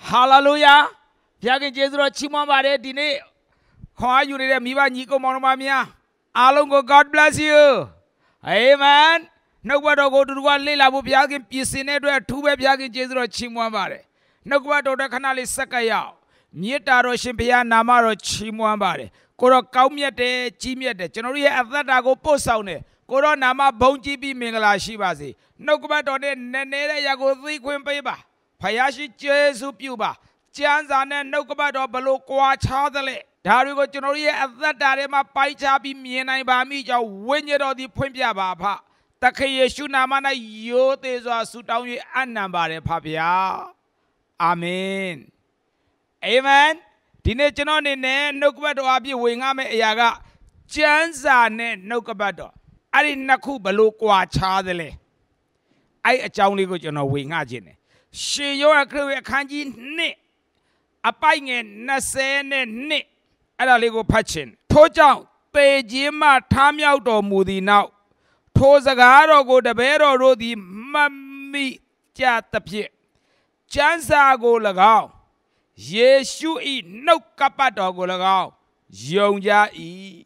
Hallelujah. Piakin Jesu chimon bare dine. Khwa yu de miba nyi ko maung ma mya. Along ko God bless you. Amen. Nobody go to one lila bu piakin pisine do two be piakin Jesu chimon bare. Nobody do the canal is sakaya. Mieta ro shimpia namaro chimon bare. Koro kaumiete chimiete. Chenori at that go posaune. Koro nama bonji bi mingala shibazi. Nobody on it nene yago 3 quimpa. Payashi Jesu Puba, Chianzan and Nokabado below Qua Chadale. Darigo Genori at that Darema Paichabi Miena Bamija, when you do the Pumpia Baba, Takayeshu Namana Yotes or Sutawi and Nambare Papia. Amen. Amen. Tinechanon in Nokabado Abi Wingame Yaga, Chianzan Nokabado. I didn't Naku below Qua Chadale. I a Johnny go to know wingagine. She yo a crew a kanji ne a pine nasene ne at a lego patchin. Toja, pay Jima, Tam out or moody now. Tozagaro go the bero rodi mammy chat the pie. Chansa go lagao. Yes, you eat no capato go lagao. Yonja e.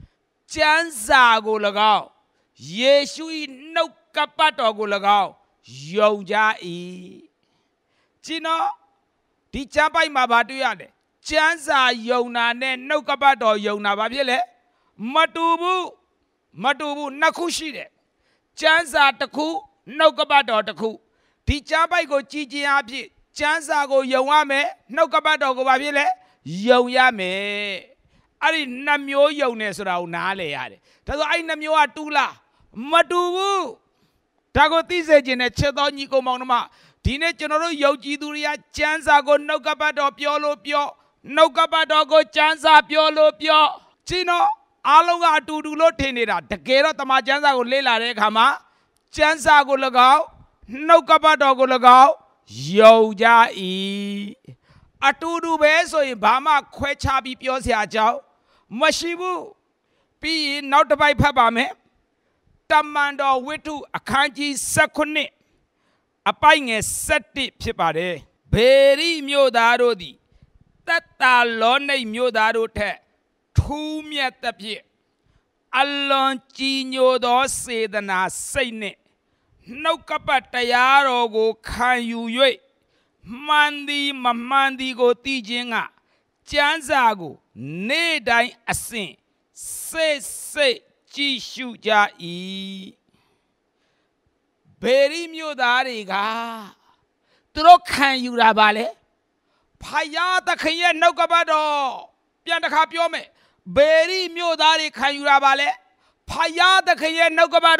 Chansa go lagao. Yes, you eat no capato go lagao. Yonja e. Chino, the champai mabatuade. Chansa yona ne no capato yona babile. Matubu nakushide. Chansa taku no capato taku. The champai go chichi abi. Chansa go yawame no capato go babile. Yoyame. Ari namyo yones raunale yare. Tazo I namyo atula. Matubu. Tagoti se jine chedo niko monoma. Tine general yoji duria chansa go no capato piolo pio. No capato go chansa piolo pio. Chino, alonga to do lo tenera. The kera tama chansa go lela rekama. Chansa go lagao. No capato go lagao. Yoja e. Atudu beso in Bama quechabi pios ya jao. Mashibu. Be not by papa me. Tamando witu akanji sakune. Apang a seti pipare. Very mudaro di. Tata lone mudaro te. 2 မြတ်တပြည့်အလွန်ကြီးညိုသောစေတနာစိတ်နှင့်နှုတ်ကပတ်တရားတော်ကိုခံယူ၍မှန်သည်မမှန်သည်ကိုသိခြင်းကကျမ်းစာကိုနေ့တိုင်းအစဉ်စိတ်ကြည့်ရှုကြ၏ဗေရိမြို့သားတွေကသူတို့ခံယူတာပါလေဖယားသခင်ရဲ့နှုတ်ကပတ်တော်ပြန်တစ်ခါပြောမယ်ဗေရိမြို့သားတွေခံယူတာပါလေဖယားသခင်ရဲ့နှုတ်ကပတ်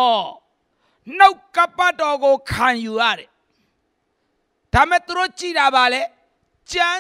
တော်ကိုခံယူရတယ်ဒါမဲ့သူတို့ကြည်တာပါလေကျမ်း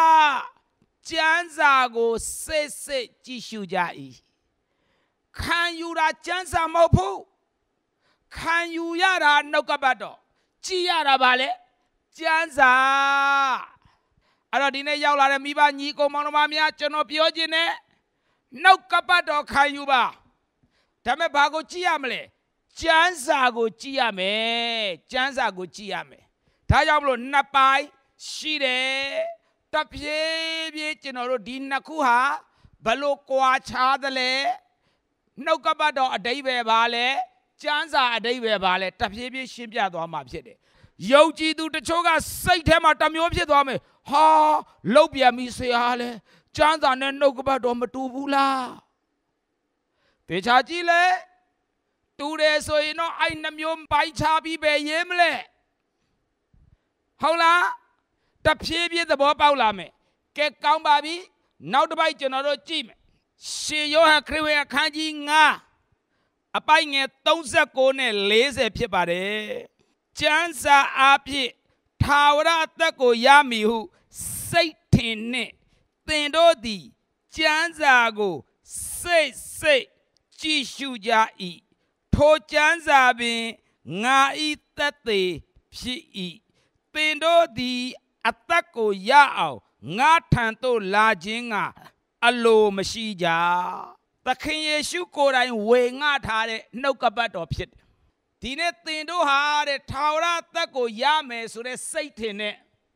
စာကိုစိတ်ကြည့်ရှုကြ၏ခံယူတာကျမ်းစာမဟုတ်ဘူးခံယူရတာနှုတ်ကပတ်တော်ကြည်ရတာပါလေကျမ်းစာအဲ့တော့ဒီနေ့ရောက်လာတဲ့မိဘညီကိုမောင်နှမများကျွန်တော်ပြောခြင်းနဲ့နှုတ်ကပတ်တော်ခံယူပါဒါမဲ့ဘာကိုကြည့်ရမလဲကျမ်းစာကိုကြည့်ရမယ်ကျမ်းစာကိုကြည့်ရမယ်ဒါကြောင့်မလို့နှစ်ပိုင်းရှိတယ်တဖြည်းဖြည်းကျွန်တော်တို့ဒီနှစ်ခုဟာဘလို့ကွာခြားသလဲနှုတ်ကပတ်တော်အဓိပ္ပာယ်ပါလဲကျမ်းစာအဓိပ္ပာယ်ပါလဲတဖြည်းဖြည်းရှင်းပြသွားမှာဖြစ်တယ်ယုံကြည်သူတချို့ကစိတ်ထဲမှာတမျိုးဖြစ်သွားမယ်ဟာလုတ်ပြန်ပြီဆရာလဲကျမ်းစာနဲ့နှုတ်ကပတ်တော်မတူဘူးလားတေချာကြည့်လေတူတယ်ဆိုရင်တော့အဲ့နှမျိုးပိုင်းခြားပြီးပဲရေးမလဲဟုတ်လားတဖြည်းဖြည်းသဘောပေါက်လာမယ်ကဲကောင်းပါပြီနောက်တစ်ပိုက်ကျွန်တော်တို့ကြည့်မယ်ရှေယောဟန်ခရစ်ဝင်အခန်းကြီး9အပိုက်ငယ်39နဲ့40ဖြစ်ပါတယ်ကျမ်းစာအားဖြင့်ထာဝရအသက်ကိုရမည်ဟုစိတ်ထင်နှင့်သင်တို့သည်ကျမ်းစာကိုစိတ်ကြည့်ရှုကြ၏ထိုကျမ်းစာပင်ငါဤသက်သေဖြစ်၏သင်တို့သည်အသက်ကိုရအောင်ငါထံသို့လာခြင်းကအလိုမရှိကြသခင်ယေရှုကိုယ်တိုင်ဝေငှထားတဲ့နှုတ်ကပတ်တော်ဖြစ်တယ်ဒီနေ့သင်တို့ဟာတဲ့ထာဝရအသက်ကိုရမယ်ဆိုတဲ့စိတ်ထင်နဲ့ဘ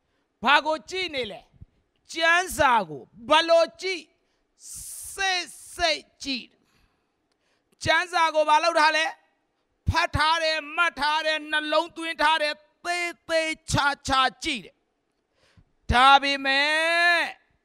ဘာကိုကြည့်နေလဲကျမ်းစာကိုဘလို့ကြည့်စိတ်ကြည့်ကျမ်းစာကိုဘာလုပ်ထားလဲဖတ်ထားတယ်မှတ်ထားတယ်နှလုံးသွင်းထားတယ်သေးချာကြည့်တယ်ဒါပေမဲ့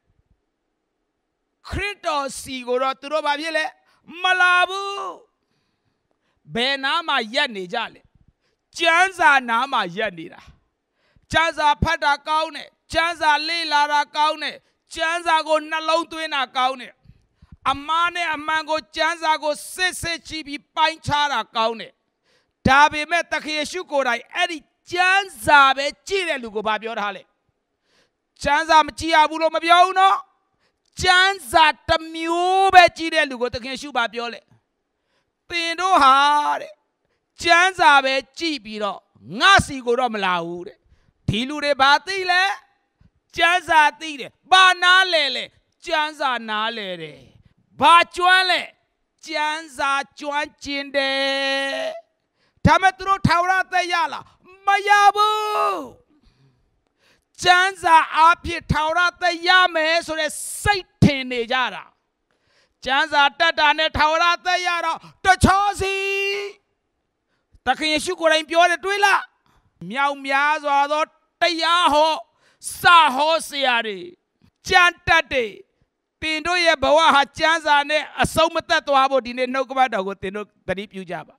ခရစ်တော်စီကိုတော့သူတို့ဘာဖြစ်လဲမလာဘူးဘယ်နားမှာရက်နေကြလဲကျမ်းစာနားမှာရက်နေတာကျမ်းစာဖတ်တာကောင်းတယ်ကျမ်းစာလေ့လာတာကောင်းတယ်ကျမ်းစာကိုနှလုံးသွင်းတာကောင်းတယ်အမှားနဲ့အမှန်ကိုကျမ်းစာကိုစစ်ကြည့်ပြီးပိုင်းခြားတာကောင်းတယ်ဒါပေမဲ့သခင်ယေရှုကိုယ်တိုင်အဲ့ဒီကျမ်းစာပဲကြည့်တဲ့လူကိုဘာပြောထားလဲကျမ်းစာမကြည့်ရဘူးလို့မပြောဘူးနော်ကျမ်းစာတစ်မျိုးပဲကြည့်တဲ့လူကိုသခင်ယေရှုဘာပြောလဲသင်တို့ဟာတဲ့ကျမ်းစာပဲကြည့်ပြီးတော့ငါစီကိုတော့မလာဘူးတဲ့ဒီလူတွေဘာသိလဲကျမ်းစာသိတယ်ဘာနားလဲလဲကျမ်းစာနားလဲတယ်ဘာကျွမ်းလဲကျမ်းစာကျွမ်းကျင်တယ်ဒါမဲ့သူတို့ထာဝရအသက်ရလားမရဘူးကျမ်းစာအဖြစ်ထာဝရအသက်ရမယ်ဆိုတဲ့စိတ်ထင်နေကြတာကျမ်းစာတတ်တာနဲ့ထာဝရအသက်ရတော့တချောစီသခင်ယေရှုကိုယ်တိုင်ပြောတယ်တွေ့လားမြောက်များစွာသောတရားဟောစာဟောဆရာတွေကျမ်းတတ်တယ်တင်တို့ရဲ့ဘဝဟာကျမ်းစာနဲ့အဆုံးမသက်သွားဖို့ဒီနေ့နှုတ်ကပတ်တော်ကိုတင်တို့သတိပြုကြပါ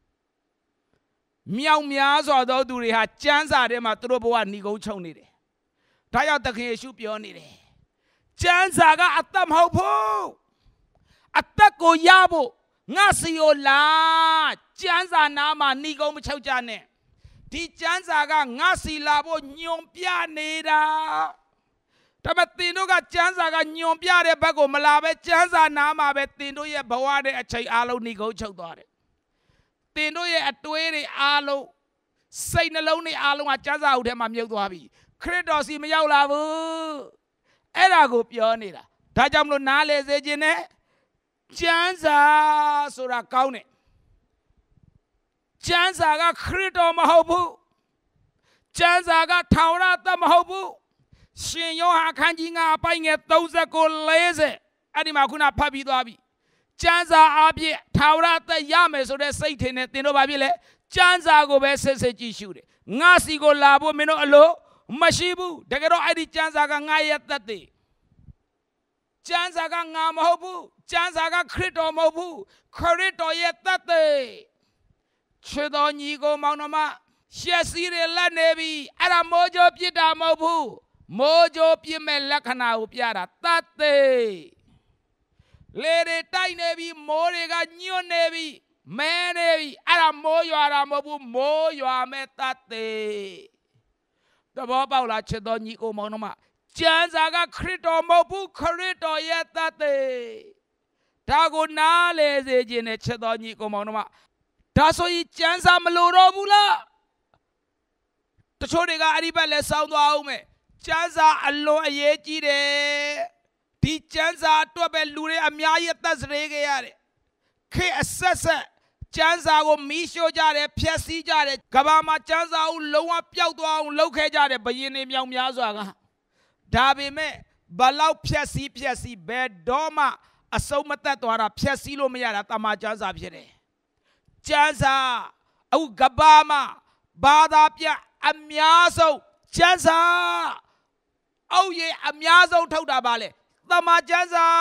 မြောက်များစွာသောသူတွေဟာကျမ်းစာထဲမှာသူတို့ဘဝဏီကုန်းချုံနေတယ်ဒါကြောင့်သခင်ယေရှုပြောနေတယ်ကျမ်းစာကအသက်မဟုတ်ဘူးအသက်ကိုရဖို့ငါစီကိုလာကျမ်းစာနာမှာဏီကုန်းမချုပ်ကြနဲ့ဒီကျမ်းစာကငါစီလာဖို့ညွန်ပြနေတာဒါပေမဲ့တင်တို့ကကျမ်းစာကညွန်ပြတဲ့ဘက်ကိုမလာပဲကျမ်းစာနာမှာပဲတင်တို့ရဲ့ဘဝနဲ့အချိန်အားလုံးဏီကုန်းချုပ်သွားတယ်တင်တို့ရဲ့အတွေးတွေအားလုံးစိတ်နှလုံးတွေအားလုံးကကျမ်းစာအုပ်ထဲမှာမြုပ်သွားပြီခရစ်တော်စီမရောက်လာဘူးအဲ့ဒါကိုပြောနေတာဒါကြောင့်မလို့နားလေစေခြင်းနဲ့ကျမ်းစာဆိုတာကောင်းတယ်ကျမ်းစာကခရစ်တော်မဟုတ်ဘူးကျမ်းစာကထာဝရအသက်မဟုတ်ဘူးရှင်ယောဟန်အခန်းကြီး9အပိုင်ငယ်39-40အဲ့ဒီမှာခုနဖတ်ပြီးသွားပြီကျမ်းစာအပြည့်ထာဝရအသက်ရမယ်ဆိုတဲ့စိတ်ထင်နဲ့သင်တို့ဘာဖြစ်လဲကျမ်းစာကိုပဲစစ်ကြည့်ရှုတယ်ငါစီကိုလာဖို့မင်းတို့အလိုမရှိဘူးတကယ်တော့အဲ့ဒီကျမ်းစာကငါရဲ့သက်သေကျမ်းစာကငါမဟုတ်ဘူးကျမ်းစာကခရစ်တော်မဟုတ်ဘူးခရစ်တော်ရဲ့သက်သေချစ်တော်ညီကိုမောင်နှမရှက်စီးတွေလက်နေပြီအဲ့ဒါမိုးကြိုးပြစ်တာမဟုတ်ဘူးမိုးကြိုးပြစ်မဲ့လက္ခဏာကိုပြတာသက်သေလေတွေတိုက်နေပြီမိုးတွေကညွတ်နေပြီမဲနေပြီအဲ့ဒါမိုးရွာတာမဟုတ်ဘူးမိုးရွာမဲ့သက်သေသဘောပေါက်လားချစ်တော်ညီကိုမောင်နှမကျမ်းစာကခရစ်တော်မဟုတ်ဘူးခရစ်တော်ရဲ့သက်သေဒါကိုနားလေစေခြင်းနဲ့ချစ်တော်ညီကိုမောင်နှမဒါဆိုရင်ကျမ်းစာမလိုတော့ဘူးလားတချို့တွေကအဲ့ဒီဘက်လဲစောင်းသွားအောင်မယ်ကျမ်းစာအလွန်အရေးကြီးတယ်ဒီကျမ်းစာအတွက်ပဲလူတွေအများကြီးသက်စရေခဲ့ရတယ်ခေအဆက်ကျမ်းစာကိုမီးရှို့ကြတယ်ဖျက်ဆီးကြတယ်ကဘာမှာကျမ်းစာကိုလုံးဝပျောက်သွားအောင်လုပ်ခဲ့ကြတယ်ဘယင်းတွေမြောင်များစွာကဒါပေမဲ့ဘလောက်ဖျက်ဆီးဘယ်တော့မှအဆုံးမသက်သွားတာဖျက်ဆီးလို့မရတာတမန်ကျမ်းစာဖြစ်တယ်ကျမ်းစာအခုကဘာမှာဘာသာပြအများဆုံးကျမ်းစာအုပ်ရအများဆုံးထုတ်တာပါလေတမန်ကျမ်းစာ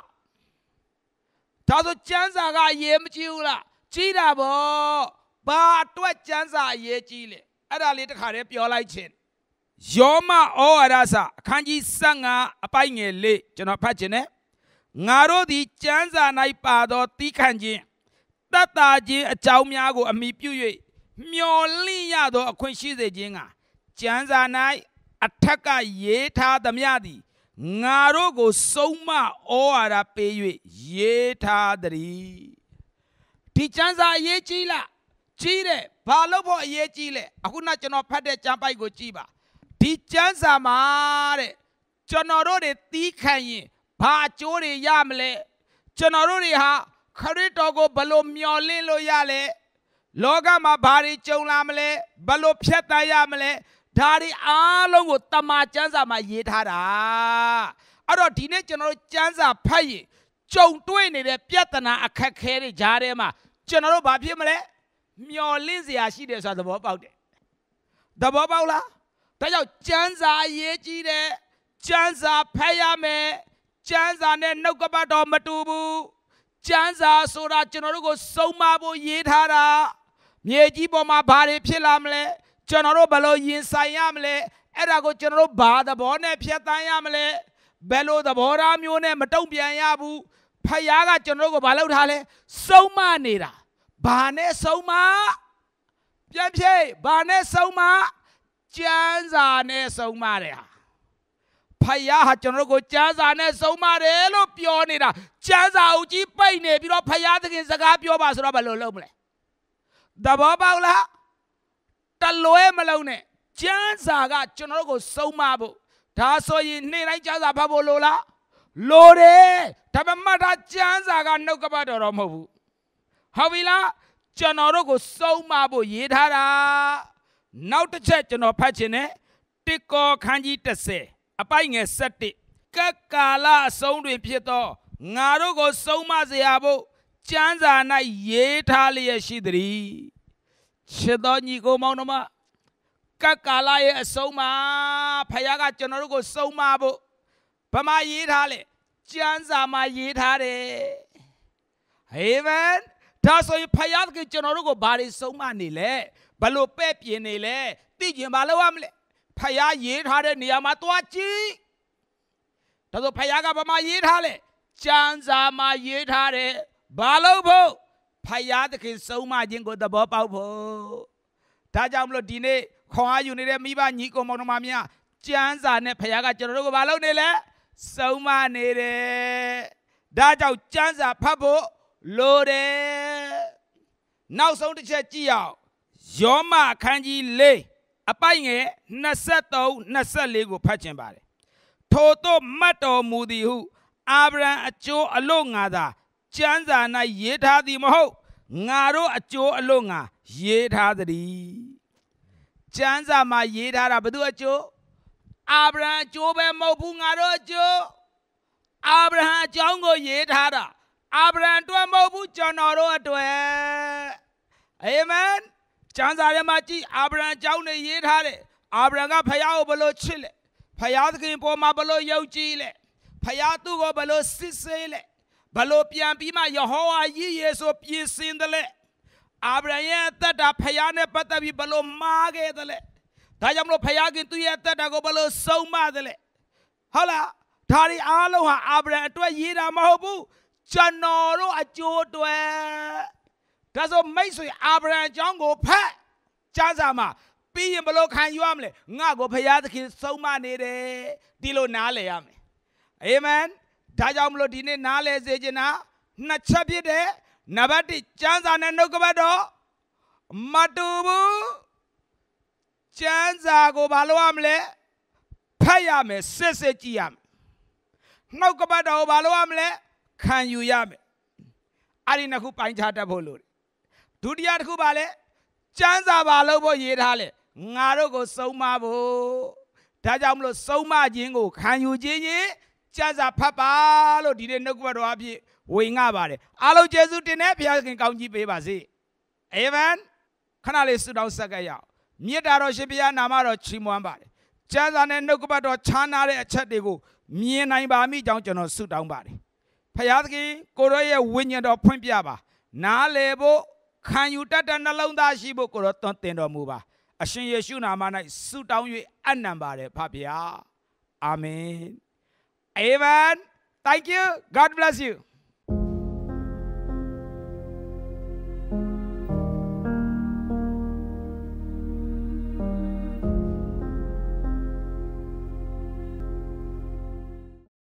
ဒါဆိုကျမ်းစာကအရေးမကြီးဘူးလားကြီးတာဗောဘာအတွက်ကျမ်းစာအရေးကြီးလဲအဲ့ဒါလေးတစ်ခါတည်းပြောလိုက်ခြင်းယောမဩဝါဒစာအခန်းကြီး15အပိုင်ငယ်4ကျွန်တော်ဖတ်ခြင်းနဲ့ငါတို့သည်ကျမ်းစာ၌ပါသောသီးခံခြင်းတတ်တာခြင်းအကြောင်းများကိုအမိပြု၍မျော်လင့်ရသောအခွင့်ရှိစေခြင်းကကျမ်းစာ၌အထက်ကရေးထားသမျှသည်ငါတို့ကိုဆုံးမဩဝါဒပေး၍ရေးထားသည်ဒီကျမ်းစာအရေးကြီးလားကြီးတယ်ဘာလို့ဖို့အရေးကြီးလဲအခုနကျွန်တော်ဖတ်တဲ့ကျမ်းပိုက်ကိုကြည့်ပါဒီကျမ်းစာမှာတဲ့ကျွန်တော်တို့တွေသီးခံရင်ဘာအကျိုးတွေရမလဲကျွန်တော်တို့တွေဟာခရစ်တော်ကိုဘယ်လိုမျှော်လင့်လို့ရလဲလောကမှာဘာတွေကြုံလာမလဲဘယ်လိုဖြတ်တန်းရမလဲဒါတွေအားလုံးကိုတမန်ကျမ်းစာမှာရေးထားတာအဲ့တော့ဒီနေ့ကျွန်တော်တို့ကျမ်းစာဖတ်ရင်ကြုံတွေ့နေတဲ့ပြဿနာအခက်ခဲတွေကြားထဲမှာကျွန်တော်တို့ဘာဖြစ်မလဲမျော်လင့်စရာရှိတယ်ဆိုတာသဘောပေါက်တယ်သဘောပေါက်လားဒါကြောင့်ကျမ်းစာရေးကြည့်တယ်ကျမ်းစာဖတ်ရမယ်ကျမ်းစာနဲ့နှုတ်ကပတ်တော်မတူဘူးကျမ်းစာဆိုတာကျွန်တော်တို့ကိုစုံမဖို့ရေးထားတာမြေကြီးပေါ်မှာဘာတွေဖြစ်လာမလဲကျွန်တော်တို့ဘယ်လိုရင်ဆိုင်ရမလဲအဲ့ဒါကိုကျွန်တော်တို့ဘာသဘောနဲ့ဖြတ်သန်းရမလဲဘယ်လိုသဘောထားမျိုးနဲ့မတုံ့ပြန်ရဘူးဖခင်ကကျွန်တော်တို့ကိုဘာလုပ်ထားလဲစုံမနေတာဘာနဲ့စုံမပြန်ဖြည့်ဘာနဲ့စုံမကျမ်းစာနဲ့စုံမတယ်ဖခင်ဟာကျွန်တော်တို့ကိုကျမ်းစာနဲ့စုံမတယ်လို့ပြောနေတာကျမ်းစာအုပ်ကြီးပိတ်နေပြီးတော့ဖခင်သခင်စကားပြောပါဆိုတော့ဘယ်လိုလုပ်မလဲသဘောပေါက်လားတလွဲမလုံးနဲ့ကျမ်းစာကကျွန်တော်တို့ကိုစုံမဖို့ဒါဆိုရင်နေ့တိုင်းကျမ်းစာဖတ်ဖို့လိုလားလိုတယ်ဒါပေမဲ့ဒါကျမ်းစာကနှုတ်ကပတ်တော်တော့မဟုတ်ဘူးဟုတ်ပြီလားကျွန်တော်တို့ကိုစုံမဖို့ရေးထားတာနောက်တစ်ချက်ကျွန်တော်ဖတ်ခြင်းနဲ့တိကောခန်းကြီး30အပိုင်ငယ်7ကက်ကာလအဆုံးတွင်ဖြစ်သောငါတို့ကိုစုံမစေရဖို့ကျမ်းစာ၌ရေးထားလျက်ရှိသည်ချစ်တော်ညီကိုမောင်တို့မကက်ကာလရဲ့အဆုံးမှာဖခင်ကကျွန်တော်တို့ကိုစုံမဖို့ဘာမှရေးထားလဲကျမ်းစာမှာရေးထားတယ်အာမင်ဒါဆိုရင်ဖခင်ကကျွန်တော်တို့ကိုဘာတွေစုံမနေလဲဘလို့ပဲ့ပြင်းနေလဲသိကျင်ဘာလို့ရမလဲဖခင်ရေးထားတဲ့နေရာမှာသွားကြည့်ဒါဆိုဖခင်ကဘာမှရေးထားလဲကျမ်းစာမှာရေးထားတယ်ဘာလို့ဖို့ဖခင်သခင်စုံမခြင်းကိုသဘောပေါက်ဖို့ဒါကြောင့်မလို့ဒီနေ့ခွန်အားယူနေတဲ့မိဘညီကိုမောင်နှမများကျမ်းစာနဲ့ဖခင်ကကျွန်တော်တို့ကိုဘာလုပ်နေလဲစုံမနေတယ်ဒါကြောင့်ကျမ်းစာဖတ်ဖို့လိုတယ်နောက်ဆုံးတစ်ချက်ကြည့်အောင်ယောမအခန်းကြီး4အပိုင်ငယ်23 24ကိုဖတ်ခြင်းပါတယ်ထို့သို့မှတ်တော်မူသည်ဟုအာဗြဟံအကျိုးအလို့ငါသာကျမ်းစာ၌ရေးထားသည်မဟုတ်ငါတို့အကျိုးအလို့ငါရေးထားသည်ကျမ်းစာမှာရေးထားတာဘယ်သူအကျိုးအာဗြဟံအကျိုးပဲမဟုတ်ဘူးငါတို့အကျိုးအာဗြဟံအကြောင်းကိုရေးထားတာအာဗြဟံအတွက်မဟုတ်ဘူးကျွန်တော်တို့အတွက်အာမင်ကျမ်းစာထဲမှာကြည့်အာဗြဟံအကြောင်းနဲ့ရေးထားတယ်အာဗြဟံကဖခင်ကိုဘယ်လိုချစ်လဲဖခင်သခင်ပေါ်မှာဘယ်လိုယုံကြည်လဲဖခင်သူ့ကိုဘယ်လိုစစ်ဆေးလဲဘယ်လိုပြန်ပြီးမှယေဟောဝါရည်ရည်ဆိုပြင်ဆင်တယ်လဲအာဗြဟံရဲ့အသက်တာဖခင်နဲ့ပတ်သက်ပြီးဘယ်လိုမှားခဲ့တယ်လဲဒါကြောင့်မလို့ဖခင်ကသူ့ရဲ့အသက်တာကိုဘယ်လိုဆုံးမတယ်လဲဟုတ်လားဒါတွေအားလုံးဟာအာဗြဟံအတွက်ရေးတာမဟုတ်ဘူးကျွန်တော်တို့အကျိုးအတွက်ဒါဆိုမိတ်ဆွေအာဗြဟံအကြောင်းကိုဖတ်ကျမ်းစာမှာပြီးရင်ဘယ်လိုခံယူရမလဲငါ့ကိုဖခင်သခင်ဆုံးမနေတယ်ဒီလိုနားလည်ရမယ်အာမင်ဒါကြောင့်မလို့ဒီနေ့နားလည်စေချင်တာနှစ်ချက်ဖြစ်တယ်နံပါတ်1ကျမ်းစာနဲ့နှုတ်ကပတ်တော်မတူဘူးကျမ်းစာကိုဘာလို့ရမလဲဖတ်ရမယ်စစ်စစ်ကြည့်ရမယ်နှုတ်ကပတ်တော်ကိုဘာလို့ရမလဲခံယူရမယ်အဲ့ဒီနှစ်ခုပိုင်းခြားတတ်ဖို့လို့ဒုတိယတစ်ခုပါလဲကျမ်းစာဘာလို့ဖို့ရေးထားလဲငါတို့ကိုစုံမဖို့ဒါကြောင့်မလို့စုံမခြင်းကိုခံယူခြင်းရင်ကျမ်းစာဖတ်ပါလို့ဒီနေ့နှုတ်ကပတ်တော်အဖြစ်ဝေငှပါတယ်အားလုံးကျေးဇူးတင်တဲ့ဘုရားခင်ကောင်းကြီးပေးပါစေအာမင်ခဏလေးဆုတောင်းဆက်ကြရအောင်မြတ်တော်ရှင်ဘုရားနာမတော်ချီးမွမ်းပါတယ်ကျမ်းစာနဲ့နှုတ်ကပတ်တော်ခြားနာတဲ့အချက်တွေကိုမြင်နိုင်ပါမိကြောင်းကျွန်တော်ဆုတောင်းပါတယ်ဘုရားသခင်ကိုရောရဲ့ဝိညာဉ်တော်ဖွင့်ပြပါနားလည်ဖို့ခံယူတတ်တဲ့နှလုံးသားရှိဖို့ကိုရောသွန်သင်တော်မူပါအရှင်ယေရှုနာမ၌ဆုတောင်း၍အနံပါတယ်ဖဗျာအာမင် Amen thank you God bless you